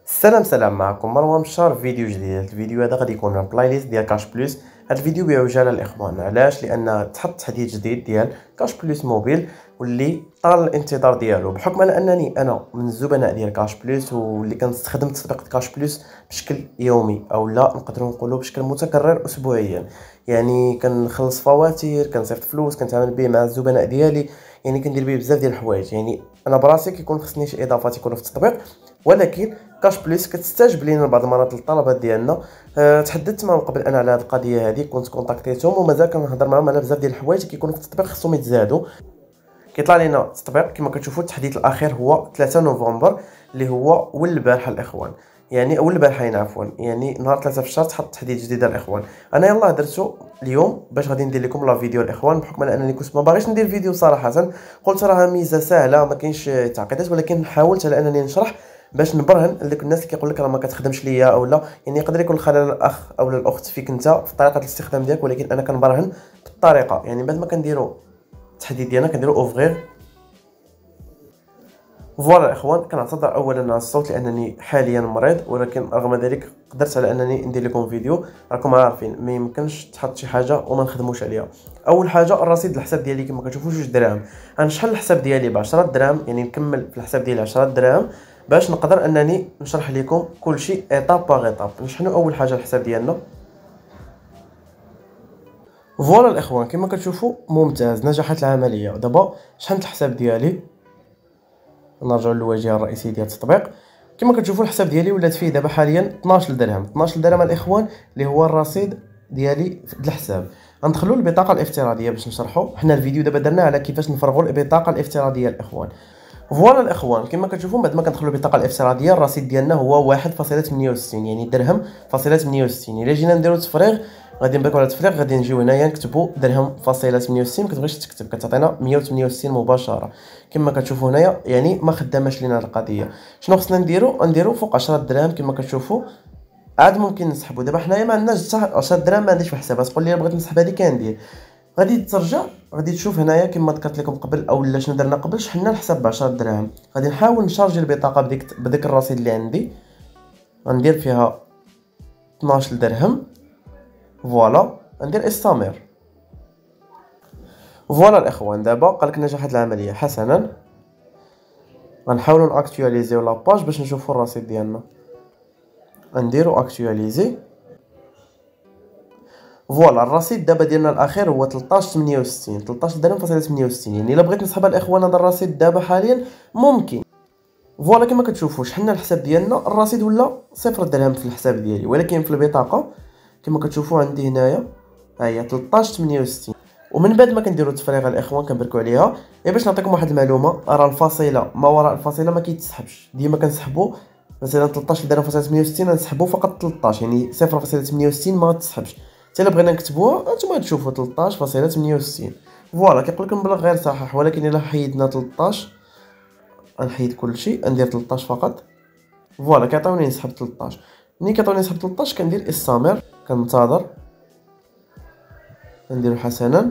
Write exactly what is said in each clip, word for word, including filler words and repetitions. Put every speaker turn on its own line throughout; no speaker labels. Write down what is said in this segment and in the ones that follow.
السلام سلام، معكم مروان بشار في فيديو جديد. هذا الفيديو هذا غادي يكون بلاي ليست ديال كاش بلوس. هذا الفيديو بعجاله الاخوان، علاش؟ لان تحط تحديث جديد ديال كاش بلوس موبيل واللي طال الانتظار ديالو، بحكم على انني انا من الزبناء ديال كاش بلوس واللي كنستخدم تطبيق كاش بلوس بشكل يومي او لا نقدروا نقولوا بشكل متكرر اسبوعيا. يعني كنخلص فواتير، كنصيفط فلوس، كنتعامل به مع الزبناء ديالي، يعني كندير به بزاف ديال الحوايج. يعني انا براسي كيكون خصني شي اضافات يكونوا في التطبيق، ولكن كاش بلوس كتستجب لينا بعض المرات الطلبات ديالنا. أه تحدثت معهم قبل انا على هذه القضيه هذه، كنت كونتاكتيتهم ومازال كنهضر معهم على بزاف ديال الحوايج كيكونوا في التطبيق خصهم يتزادوا. كيطلع لينا التطبيق كما كتشوفوا التحديث الاخير هو ثلاثة نوفمبر اللي هو ول البارحه الاخوان، يعني اول البارحه عفوا، يعني نهار ثلاثة في الشهر تحط تحديث جديد الاخوان. انا يلاه درتو اليوم باش غادي ندير لكم لا فيديو الاخوان، بحكم على انني كنت ما باغيش ندير فيديو صراحه. قلت راها ميزه سهله ما كاينش تعقيدات، ولكن حاولت على انني نشرح باش نبرهن لذوك الناس اللي كيقول لك راه ما كتخدمش ليا او لا. يعني يقدر يكون الخلل الاخ او الاخت فيك انت في طريقه الاستخدام ديالك، ولكن انا كنبرهن بالطريقه. يعني بعد ما كنديروا التحديث ديالنا كنديروا اوفغير. فوالا الاخوان، كنعتذر اولا على الصوت لانني حاليا مريض، ولكن رغم ذلك قدرت على انني ندير لكم فيديو. راكم عارفين ما يمكنش تحط شي حاجه وما نخدموش عليها. اول حاجه الرصيد الحساب ديالي كما كتشوفوا جوج دراهم. غنشحن الحساب ديالي ب عشرة دراهم، يعني نكمل في الحساب ديالي عشرة دراهم باش نقدر انني نشرح لكم كل شيء ايطاب باغ ايطاب. نشحنوا اول حاجه الحساب ديالنا. فوالا الاخوان كما كتشوفوا ممتاز، نجحت العمليه. دابا شحنت الحساب ديالي، نرجعوا للواجهه الرئيسيه ديال التطبيق. كما كتشوفوا الحساب ديالي ولات فيه دابا حاليا اثناش درهم. اثناش درهم الاخوان اللي هو الرصيد ديالي في الحساب. غندخلوا للبطاقه الافتراضيه باش نشرحوا. حنا الفيديو دابا درنا على كيفاش نفرغوا البطاقه الافتراضيه الاخوان. فوالا الاخوان كما كتشوفوا بعد ما كندخلوا البطاقه الافتراضيه الرصيد ديالنا هو واحد فاصلة ثمانية وستين، يعني درهم فاصلة ثمانية وستين. الا جينا نديروا تفريغ غادي نبقاو على التفريغ، غادي نجيو هنايا نكتبوا درهم فاصلة ثمانية وستين. ما كتبغيش تكتب كتعطينا مية وثمانية وستين مباشره. كما كتشوفوا هنايا يعني ما خداماش لينا القضيه. شنو خصنا نديروا؟ نديروا فوق عشرة دراهم كما كتشوفوا عاد ممكن نسحبوا. دابا حنايا ما عندناش حتى عشرة دراهم، ما عنديش في الحساب. تقول لي بغيت نسحب هذه كندير. غادي ترجع غادي تشوف هنايا كما ذكرت لكم قبل او لا شنو درنا قبل، شحنا الحساب ب عشرة دراهم. غادي نحاول نشارجي البطاقه بديك بديك الرصيد اللي عندي، غندير فيها اثناش درهم. فوالا ندير استمر. فوالا الاخوان دابا قالك نجحت العمليه حسنا. غنحاولوا ناكtualiزيو لاباج باش نشوفوا الرصيد ديالنا. نديرو اكtualiزي. فوالا الرصيد دابا ديالنا الاخير هو ثلاثطاش ثمانية وستين، ثلاثطاش درهم فاصلة ثمانية وستين. يعني الا بغيت نسحب الاخوان هذا الرصيد دابا حاليا ممكن. فوالا كما كتشوفوا شحنا الحساب ديالنا، الرصيد ولا صفر درهم في الحساب ديالي، ولكن في البطاقه كما كتشوفوا عندي هنايا ها هي ثلاثطاش ثمانية وستين. ومن بعد ما كنديروا التفريغ الاخوان كنبركوا عليها. يا باش نعطيكم واحد المعلومه، راه الفاصله ما وراء الفاصله ما كيتسحبش. ديما كنسحبوا مثلا ثلاثطاش درهم فاصلة ثمانية وستين نسحبوا فقط ثلاثطاش، يعني صفر فاصلة ثمانية وستين ما تسحبش. حتى الا بغينا نكتبوها نتوما تشوفوا ثلاثطاش فاصلة ثمانية وستين. فوالا كيقول لك مبلغ غير صحيح، ولكن الا حيدنا ثلاثطاش غنحيد كلشي ندير ثلاثطاش فقط. فوالا كيعطيوني نسحب ثلاثطاش. ملي كيعطيوني نسحب ثلاثطاش كندير استمر، كنتظر نديرو حسنا.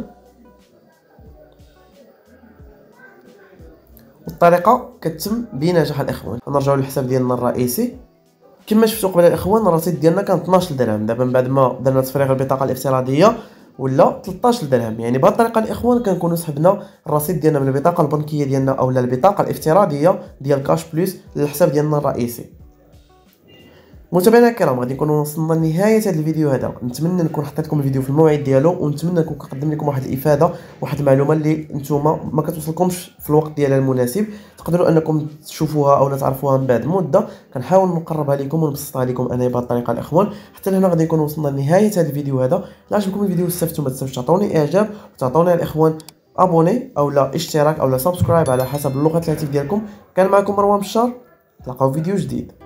والطريقه كتتم بنجاح الاخوان. نرجعوا للحساب ديالنا الرئيسي. كما شفتوا قبل الاخوان الرصيد ديالنا كان اثناش درهم. دابا من بعد ما درنا تفريغ البطاقه الافتراضيه ولا ثلاثطاش درهم. يعني بهذه الطريقه الاخوان كنكونوا سحبنا الرصيد ديالنا من البطاقه البنكيه ديالنا او البطاقه الافتراضيه ديال كاش بلوس للحساب ديالنا الرئيسي. متابعينا الكرام غادي نكونوا وصلنا لنهايه هذا الفيديو هذا. نتمنى نكون حطيت لكم الفيديو في الموعد ديالو، ونتمنى نكون كنقدم لكم واحد الافاده، واحد المعلومه اللي نتوما ما كتوصلكمش في الوقت ديالها المناسب، تقدروا انكم تشوفوها او تعرفوها من بعد مده. كنحاول نقربها لكم ونبسطها لكم انا بهذه الطريقه الاخوان. حتى لهنا غادي نكون وصلنا لنهايه هذا الفيديو هذا. الا عجبكم الفيديو واستفدتوا ما تنساوش تعطوني اعجاب وتعطوني الاخوان ابوني او لا اشتراك او لا سبسكرايب على حسب اللغه الهاتف ديالكم. كان معكم مروان بشار، نتلاقاو في فيديو جديد.